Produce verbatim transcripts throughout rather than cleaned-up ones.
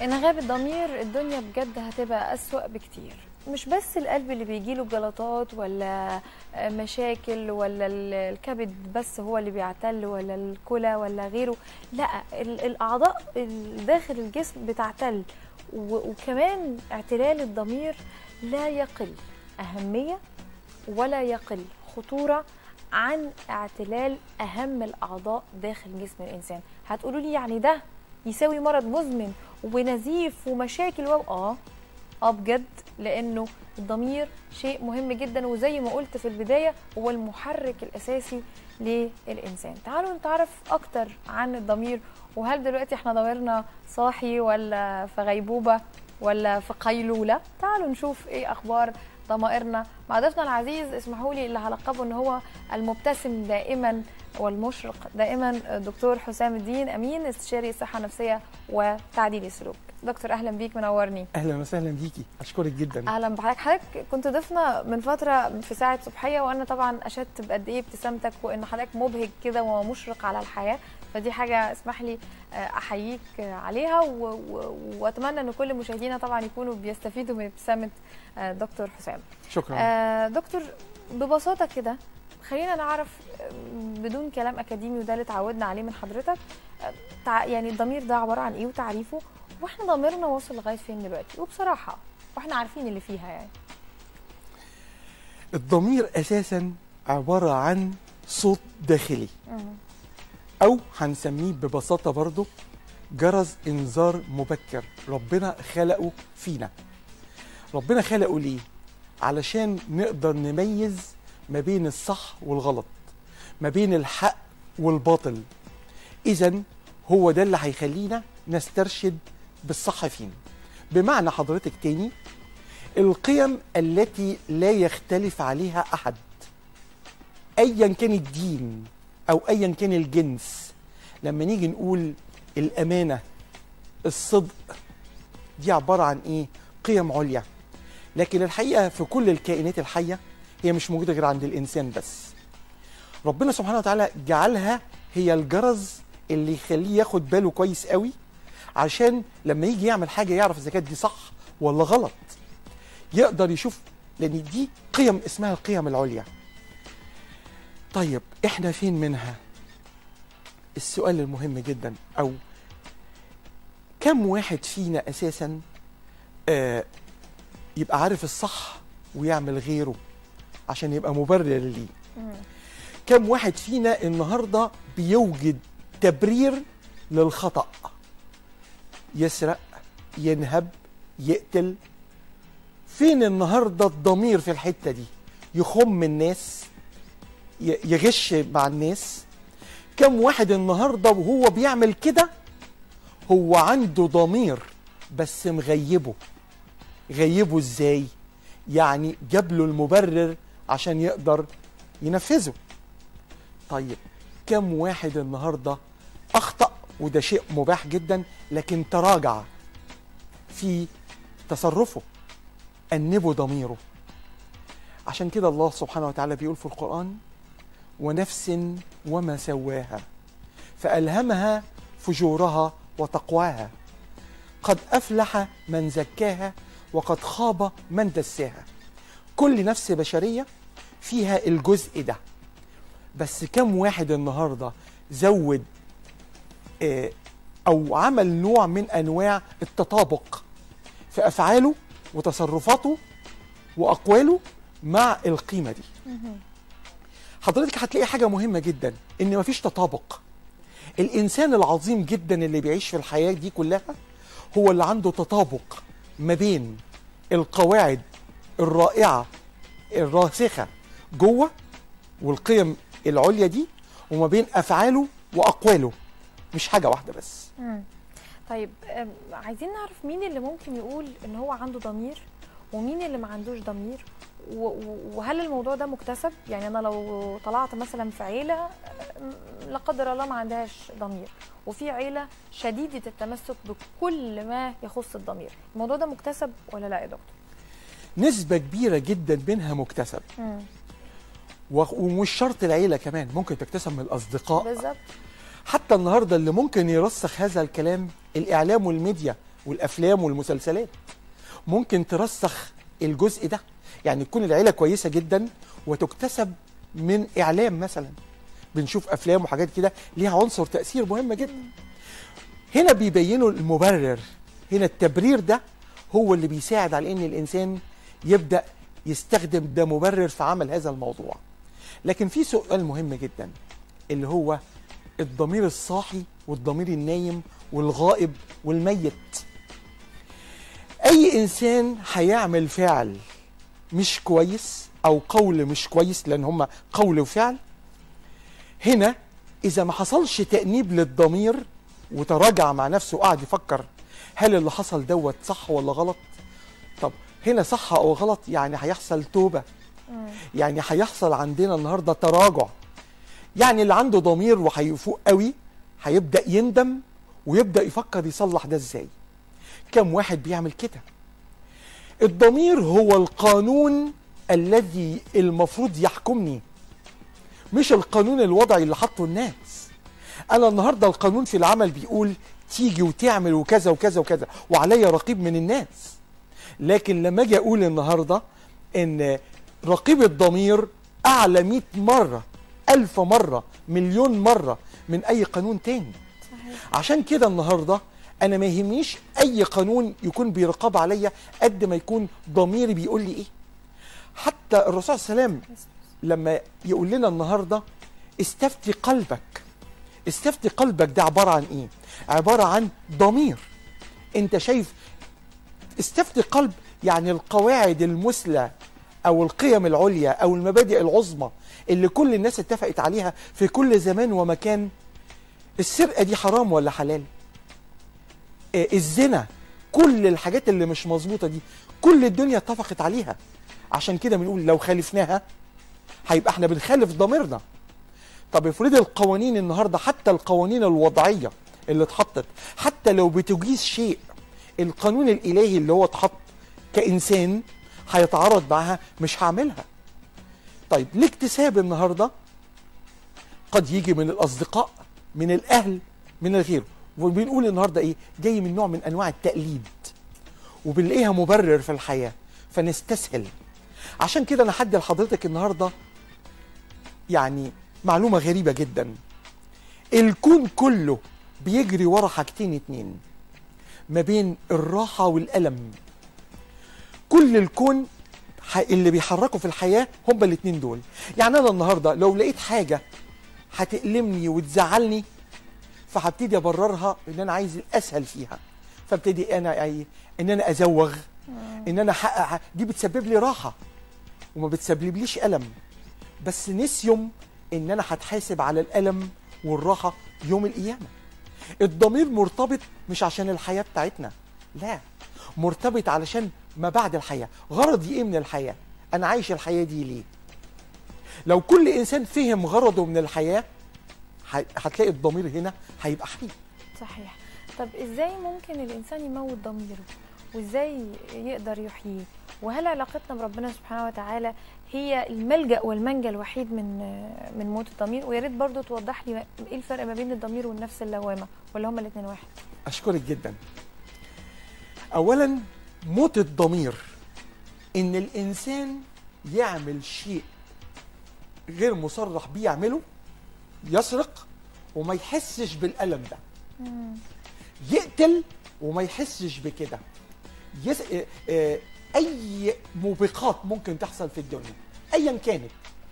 إن غاب الضمير الدنيا بجد هتبقى أسوأ بكتير. مش بس القلب اللي بيجيله جلطات ولا مشاكل ولا الكبد بس هو اللي بيعتل ولا الكلى ولا غيره، لا، الأعضاء داخل الجسم بتعتل. وكمان اعتلال الضمير لا يقل أهمية ولا يقل خطورة عن اعتلال أهم الأعضاء داخل جسم الإنسان. هتقولوا لي يعني ده يساوي مرض مزمن ونزيف ومشاكل و اه اه بجد، لانه الضمير شيء مهم جدا، وزي ما قلت في البدايه هو المحرك الاساسي للانسان. تعالوا نتعرف اكتر عن الضمير، وهل دلوقتي احنا ضميرنا صاحي ولا في غيبوبه ولا في قيلوله؟ تعالوا نشوف ايه اخبار ضمائرنا مع ضيفنا العزيز. اسمحوا لي اللي هلقبه ان هو المبتسم دائما والمشرق دائما، دكتور حسام الدين امين، استشاري الصحه النفسيه وتعديل السلوك. دكتور اهلا بيك، منورني. اهلا وسهلا بيكي، اشكرك جدا. اهلا بحضرتك. حضرتك كنت ضيفنا من فتره في ساعه صبحيه، وانا طبعا اشدت بقد ايه ابتسامتك وان حضرتك مبهج كده ومشرق على الحياه، فدي حاجه اسمح لي احييك عليها، واتمنى ان كل مشاهدينا طبعا يكونوا بيستفيدوا من ابتسامه دكتور حسام. شكرا. آه دكتور، ببساطه كده خلينا نعرف بدون كلام اكاديمي، وده اللي اتعودنا عليه من حضرتك، يعني الضمير ده عباره عن ايه وتعريفه، واحنا ضميرنا واصل لغايه فين دلوقتي، وبصراحه واحنا عارفين اللي فيها. يعني الضمير اساسا عباره عن صوت داخلي، او هنسميه ببساطه برضو جرس انذار مبكر ربنا خلقه فينا. ربنا خلقه ليه؟ علشان نقدر نميز ما بين الصح والغلط، ما بين الحق والباطل. إذن هو ده اللي هيخلينا نسترشد بالصح فين. بمعنى حضرتك تاني، القيم التي لا يختلف عليها أحد أيا كان الدين أو أيا كان الجنس. لما نيجي نقول الأمانة، الصدق، دي عبارة عن إيه؟ قيم عليا. لكن الحقيقة في كل الكائنات الحية هي مش موجودة غير عند الإنسان بس. ربنا سبحانه وتعالى جعلها هي الجرس اللي يخليه ياخد باله كويس قوي، عشان لما يجي يعمل حاجة يعرف إذا كانت دي صح ولا غلط، يقدر يشوف، لأن دي قيم اسمها القيم العليا. طيب إحنا فين منها؟ السؤال المهم جدا، أو كم واحد فينا أساسا آه يبقى عارف الصح ويعمل غيره عشان يبقى مبرر ليه؟ كم واحد فينا النهارده بيوجد تبرير للخطأ؟ يسرق، ينهب، يقتل. فين النهارده الضمير في الحته دي؟ يخم الناس، يغش مع الناس. كم واحد النهارده وهو بيعمل كده هو عنده ضمير بس مغيبه؟ غيبه ازاي؟ يعني جاب له المبرر عشان يقدر ينفذه. طيب كم واحد النهارده اخطأ، وده شيء مباح جدا، لكن تراجع في تصرفه، أنبه ضميره. عشان كده الله سبحانه وتعالى بيقول في القرآن: ونفس وما سواها فألهمها فجورها وتقواها قد أفلح من زكاها وقد خاب من دساها. كل نفس بشرية فيها الجزء ده، بس كم واحد النهارده زود اه او عمل نوع من انواع التطابق في افعاله وتصرفاته واقواله مع القيمه دي؟ حضرتك هتلاقي حاجه مهمه جدا، ان مفيش تطابق. الانسان العظيم جدا اللي بيعيش في الحياه دي كلها هو اللي عنده تطابق ما بين القواعد الرائعه الراسخه جوه والقيم العليا دي، وما بين افعاله واقواله، مش حاجه واحده بس. مم. طيب عايزين نعرف مين اللي ممكن يقول ان هو عنده ضمير ومين اللي ما عندوش ضمير، وهل الموضوع ده مكتسب؟ يعني انا لو طلعت مثلا في عيله لا قدر الله ما عندهاش ضمير، وفي عيله شديده التمسك بكل ما يخص الضمير، الموضوع ده مكتسب ولا لا يا دكتور؟ نسبه كبيره جدا منها مكتسب. مم. ومش شرط العيله، كمان ممكن تكتسب من الاصدقاء. بالظبط. حتى النهارده اللي ممكن يرسخ هذا الكلام الاعلام والميديا والافلام والمسلسلات. ممكن ترسخ الجزء ده، يعني تكون العيله كويسه جدا وتكتسب من اعلام مثلا، بنشوف افلام وحاجات كده ليها عنصر تاثير مهم جدا. هنا بيبينوا المبرر، هنا التبرير ده هو اللي بيساعد على ان الانسان يبدا يستخدم ده مبرر في عمل هذا الموضوع. لكن في سؤال مهم جدا اللي هو الضمير الصاحي والضمير النايم والغائب والميت. اي انسان هيعمل فعل مش كويس او قول مش كويس، لان هما قول وفعل، هنا اذا ما حصلش تأنيب للضمير وتراجع مع نفسه وقعد يفكر هل اللي حصل دوت صح ولا غلط، طب هنا صح او غلط، يعني هيحصل توبة، يعني هيحصل عندنا النهارده تراجع. يعني اللي عنده ضمير وهيفوق قوي هيبدأ يندم ويبدأ يفكر يصلح ده ازاي. كم واحد بيعمل كده؟ الضمير هو القانون الذي المفروض يحكمني، مش القانون الوضعي اللي حطه الناس. انا النهارده القانون في العمل بيقول تيجي وتعمل وكذا وكذا وكذا وعليا رقيب من الناس، لكن لما اجي اقول النهارده ان رقيب الضمير اعلى مئة مره، ألف مره، مليون مره من اي قانون تاني. صحيح. عشان كده النهارده انا ما يهمنيش اي قانون يكون بيرقب عليا قد ما يكون ضميري بيقول لي ايه. حتى الرسول صلى الله عليه وسلم لما يقول لنا النهارده استفتي قلبك، استفتي قلبك ده عباره عن ايه؟ عباره عن ضمير. انت شايف استفتي قلب يعني القواعد المثلى او القيم العليا او المبادئ العظمى اللي كل الناس اتفقت عليها في كل زمان ومكان. السرقه دي حرام ولا حلال؟ الزنا، كل الحاجات اللي مش مظبوطه دي كل الدنيا اتفقت عليها. عشان كده بنقول لو خالفناها هيبقى احنا بنخالف ضميرنا. طب افرض القوانين النهارده، حتى القوانين الوضعيه اللي اتحطت، حتى لو بتجيز شيء، القانون الالهي اللي هو اتحط كانسان هيتعارض معاها، مش هعملها. طيب الاكتساب النهارده قد يجي من الاصدقاء، من الاهل، من الغير، وبنقول النهارده ايه؟ جاي من نوع من انواع التقليد وبنلاقيها مبرر في الحياه فنستسهل. عشان كده انا هدي لحضرتك النهارده يعني معلومه غريبه جدا. الكون كله بيجري ورا حاجتين اتنين، ما بين الراحه والالم. كل الكون اللي بيحركوا في الحياه هم الاتنين دول. يعني انا النهارده لو لقيت حاجه هتألمني وتزعلني فهبتدي ابررها ان انا عايز الاسهل فيها، فابتدي انا اي ان انا ازوغ، ان انا احقق. دي بتسبب لي راحه وما بتسببليش الم، بس نسيم ان انا هتحاسب على الالم والراحه يوم القيامه. الضمير مرتبط مش عشان الحياه بتاعتنا، لا، مرتبط علشان ما بعد الحياه. غرضي ايه من الحياه؟ انا عايش الحياه دي ليه؟ لو كل انسان فهم غرضه من الحياه هتلاقي الضمير هنا هيبقى حي. صحيح. طب ازاي ممكن الانسان يموت ضميره وازاي يقدر يحييه؟ وهل علاقتنا بربنا سبحانه وتعالى هي الملجأ والمنجا الوحيد من من موت الضمير؟ ويا ريت برضه توضح لي ايه الفرق ما بين الضمير والنفس اللوامه، ولا هما الاثنين واحد؟ اشكرك جدا. اولا موت الضمير ان الانسان يعمل شيء غير مصرح بيه يعمله، يسرق وما يحسش بالألم ده، مم. يقتل وما يحسش بكده، يس... اه اه أي موبقات ممكن تحصل في الدنيا أيا كانت،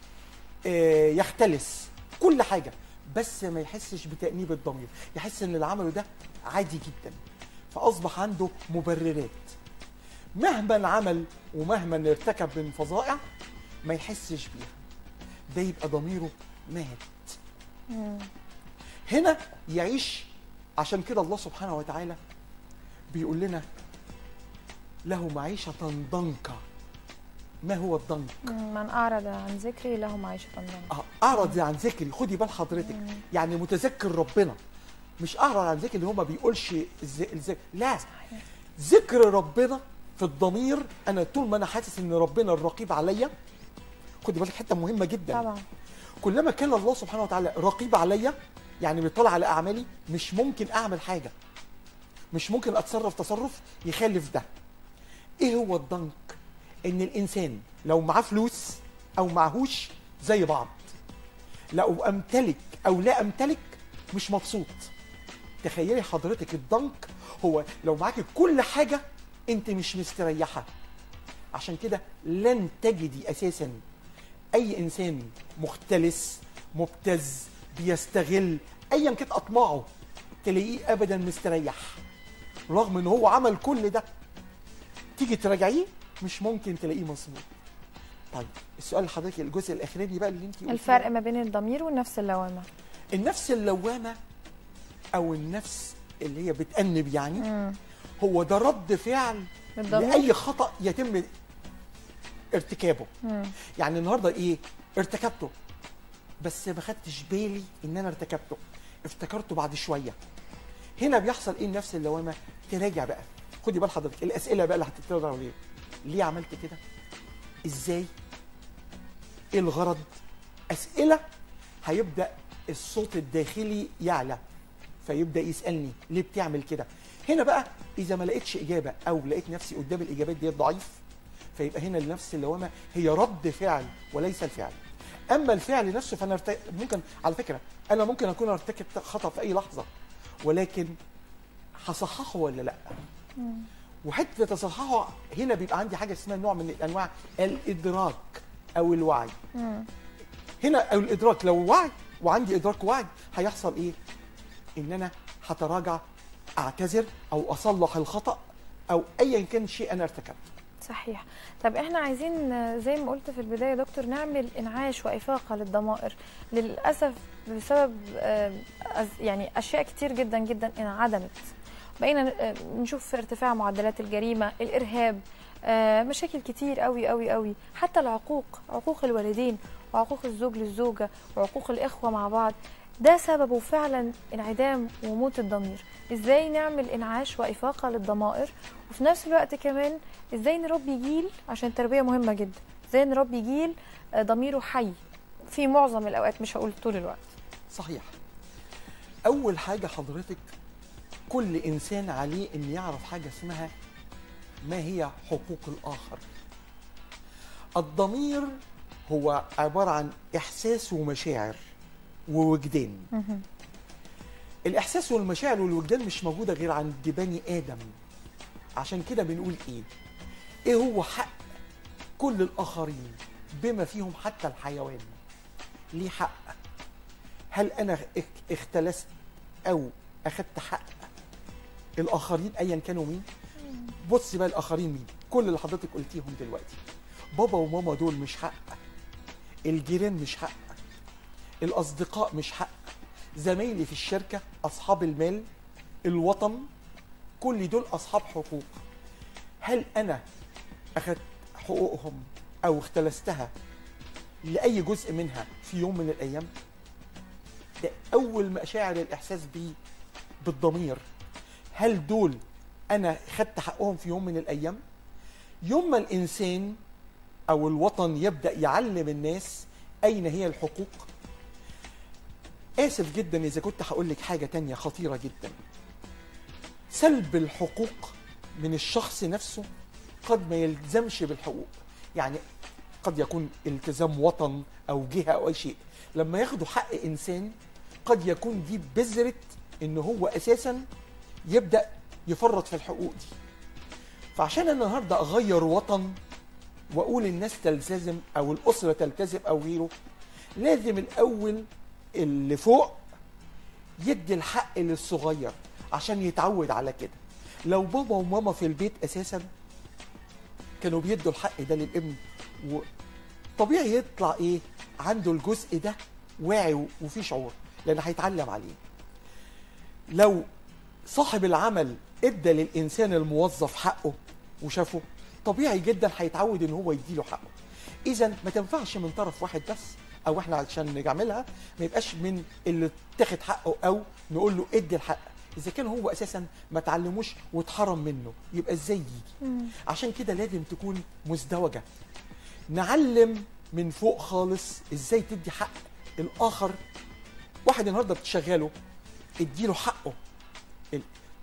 اه يختلس كل حاجة، بس ما يحسش بتأنيب الضمير، يحس إن اللي عمله ده عادي جدا، فأصبح عنده مبررات. مهما عمل ومهما ارتكب من فظائع ما يحسش بيها، ده يبقى ضميره مات. مم. هنا يعيش. عشان كده الله سبحانه وتعالى بيقول لنا له معيشة ضنكا. ما هو الضنك؟ من أعرض عن ذكري له معيشة ضنكا. اه أعرض عن ذكري، خدي بال حضرتك، مم. يعني متذكر ربنا، مش أعرض عن ذكري اللي هو ما بيقولش الذكر، لا، صحيح. ذكر ربنا في الضمير. أنا طول ما أنا حاسس إن ربنا الرقيب عليا، خدي بالك حتة مهمة جدا طبعا. كلما كان الله سبحانه وتعالى رقيب عليا، يعني بيطلع على اعمالي، مش ممكن اعمل حاجه، مش ممكن اتصرف تصرف يخالف ده. ايه هو الضنك؟ ان الانسان لو معاه فلوس او معهوش زي بعض، لو امتلك او لا امتلك مش مبسوط. تخيلي حضرتك الضنك هو لو معاكي كل حاجه انت مش مستريحه. عشان كده لن تجدي اساسا اي انسان مختلس مبتز بيستغل ايا كانت اطماعه تلاقيه ابدا مستريح، رغم ان هو عمل كل ده. تيجي تراجعيه مش ممكن تلاقيه مظبوط. طيب السؤال لحضرتك الجزء الاخراني بقى اللي انت الفرق ما بين الضمير والنفس اللوامه. النفس اللوامه او النفس اللي هي بتأنب يعني مم. هو ده رد فعل بالضبط. لاي خطأ يتم ارتكابه. مم. يعني النهارده ايه ارتكبته بس ما خدتش بالي ان انا ارتكبته، افتكرته بعد شويه. هنا بيحصل ايه النفس اللوامه؟ تراجع بقى، خدي بال حضرتك الاسئله بقى اللي هتتكرر عليه. ليه عملت كده؟ ازاي؟ ايه الغرض؟ اسئله هيبدا الصوت الداخلي يعلى فيبدا يسالني ليه بتعمل كده؟ هنا بقى اذا ما لقيتش اجابه او لقيت نفسي قدام الاجابات دي ضعيف، فيبقى هنا النفس اللوامه هي رد فعل وليس الفعل. اما الفعل نفسه فانا ارت... ممكن على فكره انا ممكن اكون ارتكبت خطا في اي لحظه، ولكن هصححه ولا لا؟ مم. وحته تصححه هنا بيبقى عندي حاجه اسمها نوع من انواع الادراك او الوعي. مم. هنا او الادراك لو وعي وعندي ادراك وعي هيحصل ايه؟ ان انا هتراجع اعتذر او اصلح الخطا او ايا كان شيء انا ارتكبته. صحيح. طب احنا عايزين زي ما قلت في البدايه يا دكتور نعمل انعاش وافاقه للضمائر. للاسف بسبب يعني اشياء كتير جدا جدا انعدمت، بقينا نشوف ارتفاع معدلات الجريمه، الارهاب، مشاكل كتير قوي قوي قوي، حتى العقوق، عقوق الوالدين وعقوق الزوج للزوجه وعقوق الاخوه مع بعض، ده سببه فعلا انعدام وموت الضمير. ازاي نعمل انعاش وافاقه للضمائر وفي نفس الوقت كمان ازاي نربي جيل، عشان التربيه مهمه جدا، ازاي نربي جيل ضميره حي في معظم الاوقات، مش هقول طول الوقت. صحيح. اول حاجه حضرتك كل انسان عليه ان يعرف حاجه اسمها ما هي حقوق الاخر. الضمير هو عباره عن احساس ومشاعر ووجدان. الاحساس والمشاعر والوجدان مش موجوده غير عند بني ادم. عشان كده بنقول ايه ايه هو حق كل الاخرين بما فيهم حتى الحيوان. ليه حق؟ هل انا اختلست او اخدت حق الاخرين ايا كانوا مين؟ بص بقى الاخرين مين؟ كل اللي حضرتك قلتيهم دلوقتي. بابا وماما دول مش حق، الجيران مش حق، الاصدقاء مش حق، زمايلي في الشركه، اصحاب المال، الوطن، كل دول اصحاب حقوق. هل انا اخذت حقوقهم او اختلستها لاي جزء منها في يوم من الايام؟ ده اول مشاعر الاحساس بيه بالضمير. هل دول انا خدت حقهم في يوم من الايام؟ يوم ما الانسان او الوطن يبدا يعلم الناس اين هي الحقوق. اسف جدا اذا كنت هقول لك حاجه تانية خطيره جدا. سلب الحقوق من الشخص نفسه قد ما يلزمش بالحقوق. يعني قد يكون التزام وطن او جهه او اي شيء، لما ياخدوا حق انسان قد يكون دي بذره ان هو اساسا يبدا يفرط في الحقوق دي. فعشان انا النهارده اغير وطن واقول الناس تلتزم او الاسره تلتزم او غيره، لازم الاول اللي فوق يدي الحق للصغير عشان يتعود على كده. لو بابا وماما في البيت اساسا كانوا بيدوا الحق ده للابن، وطبيعي يطلع ايه عنده الجزء ده واعي وفي شعور، لان هيتعلم عليه. لو صاحب العمل ادى للانسان الموظف حقه وشافه، طبيعي جدا هيتعود ان هو يديله حقه. اذا ما تنفعش من طرف واحد بس، او احنا عشان نعملها ما يبقاش من اللي اتاخد حقه او نقول له ادي الحق. اذا كان هو اساسا ما تعلموش واتحرم منه يبقى ازاي يجي؟ مم. عشان كده لازم تكون مزدوجه. نعلم من فوق خالص ازاي تدي حق الاخر. واحد النهارده بتشغله اديله حقه،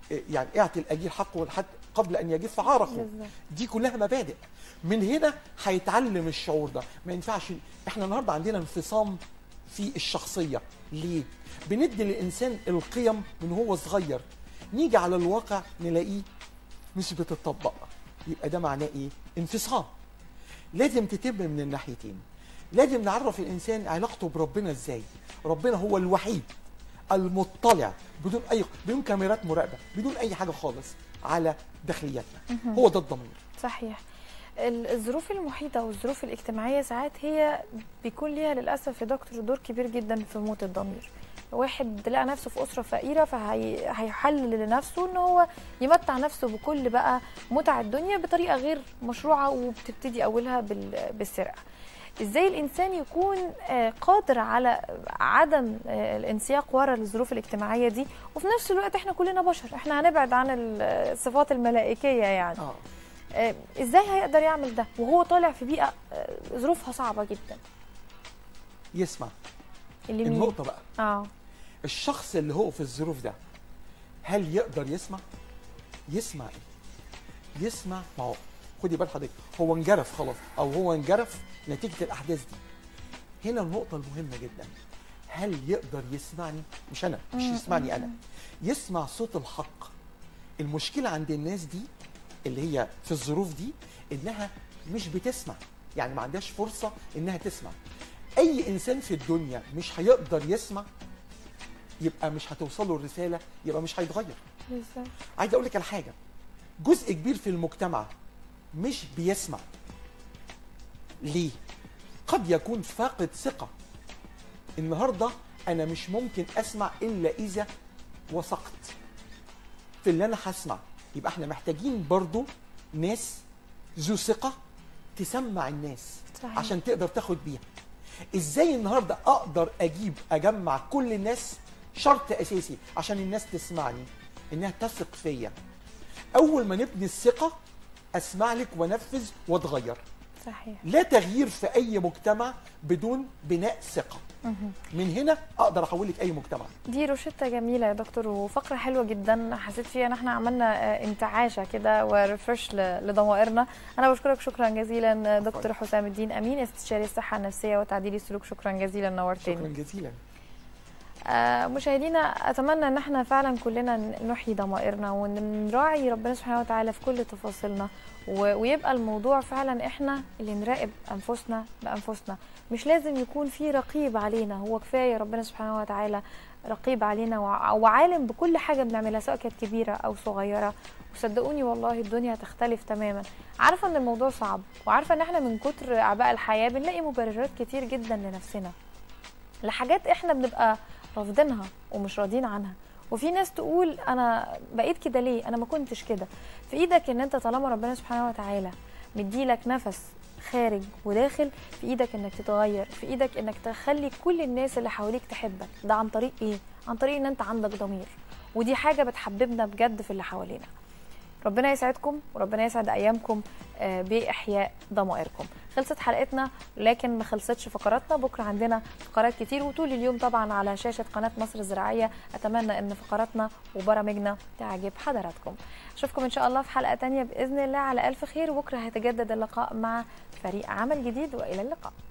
يعني اعطي الاجير حقه لحد قبل ان يجف عرقه. بالظبط. دي كلها مبادئ. من هنا هيتعلم الشعور ده. ما ينفعش. احنا النهارده عندنا انفصام في الشخصيه. ليه؟ بندي للانسان القيم من هو صغير، نيجي على الواقع نلاقيه مش بتطبق. يبقى ده معناه ايه؟ انفصام. لازم تتم من الناحيتين. لازم نعرف الانسان علاقته بربنا ازاي. ربنا هو الوحيد المطلع بدون اي بدون كاميرات مراقبه، بدون اي حاجه خالص على داخلياتنا. هو ده الضمير. صحيح. الظروف المحيطه والظروف الاجتماعيه ساعات هي بيكون ليها للاسف يا دكتور دور كبير جدا في موت الضمير. واحد لقى نفسه في اسره فقيره فهيحلل لنفسه ان هو يمتع نفسه بكل بقى متع الدنيا بطريقه غير مشروعه، وبتبتدي اولها بالسرقه. ازاي الانسان يكون قادر على عدم الانسياق ورا الظروف الاجتماعيه دي، وفي نفس الوقت احنا كلنا بشر، احنا هنبعد عن الصفات الملائكيه يعني. اه ازاي هيقدر يعمل ده وهو طالع في بيئه ظروفها صعبه جدا؟ يسمع. اللي النقطه بقى اه الشخص اللي هو في الظروف ده هل يقدر يسمع؟ يسمع ايه؟ يسمع. ما هو خدي بال حضرتك، هو انجرف خلاص، او هو انجرف نتيجه الاحداث دي. هنا النقطه المهمه جدا، هل يقدر يسمعني؟ مش انا، مش يسمعني انا، يسمع صوت الحق. المشكله عند الناس دي اللي هي في الظروف دي انها مش بتسمع، يعني ما عندهاش فرصه انها تسمع. اي انسان في الدنيا مش هيقدر يسمع، يبقى مش هتوصله الرساله، يبقى مش هيتغير. بالظبط. عايز اقول لك على حاجه، جزء كبير في المجتمع مش بيسمع. ليه؟ قد يكون فاقد ثقه. النهارده انا مش ممكن اسمع الا اذا وثقت في اللي انا هسمع. يبقى احنا محتاجين برضو ناس ذو ثقه تسمع الناس. صحيح. عشان تقدر تاخد بيها. ازاي النهارده اقدر اجيب اجمع كل الناس؟ شرط اساسي عشان الناس تسمعني انها تثق فيا. اول ما نبني الثقه اسمع لك وانفذ واتغير. صحيح. لا تغيير في اي مجتمع بدون بناء ثقه. من هنا اقدر احول لك اي مجتمع. دي روشته جميله يا دكتور، وفقره حلوه جدا حسيت فيها ان احنا عملنا انتعاشه كده وريفرش لضمائرنا. انا بشكرك شكرا جزيلا دكتور حسام الدين امين، استشاري الصحه النفسيه وتعديل السلوك. شكرا جزيلا، نورتني. شكرا جزيلا. آه مشاهدينا، اتمنى ان احنا فعلا كلنا نحيي ضمائرنا ونراعي ربنا سبحانه وتعالى في كل تفاصيلنا، ويبقى الموضوع فعلا احنا اللي نراقب انفسنا بانفسنا. مش لازم يكون في رقيب علينا، هو كفايه ربنا سبحانه وتعالى رقيب علينا وعالم بكل حاجه بنعملها سواء كانت كبيره او صغيره. وصدقوني والله الدنيا هتختلف تماما. عارفه ان الموضوع صعب، وعارفه ان احنا من كتر اعباء الحياه بنلاقي مبررات كتير جدا لنفسنا لحاجات احنا بنبقى رافضينها ومش راضيين عنها. وفي ناس تقول انا بقيت كده ليه؟ انا ما كنتش كده. في ايدك ان انت طالما ربنا سبحانه وتعالى مديلك نفس خارج وداخل، في ايدك انك تتغير، في ايدك انك تخلي كل الناس اللي حواليك تحبك. ده عن طريق ايه؟ عن طريق ان انت عندك ضمير، ودي حاجه بتحببنا بجد في اللي حوالينا. ربنا يسعدكم وربنا يسعد ايامكم باحياء ضمائركم. خلصت حلقتنا لكن ما خلصتش فقراتنا. بكره عندنا فقرات كتير وطول اليوم طبعا على شاشه قناه مصر الزراعيه. اتمنى ان فقراتنا وبرامجنا تعجب حضراتكم. اشوفكم ان شاء الله في حلقه تانية باذن الله على الف خير. وبكره هيتجدد اللقاء مع فريق عمل جديد، والى اللقاء.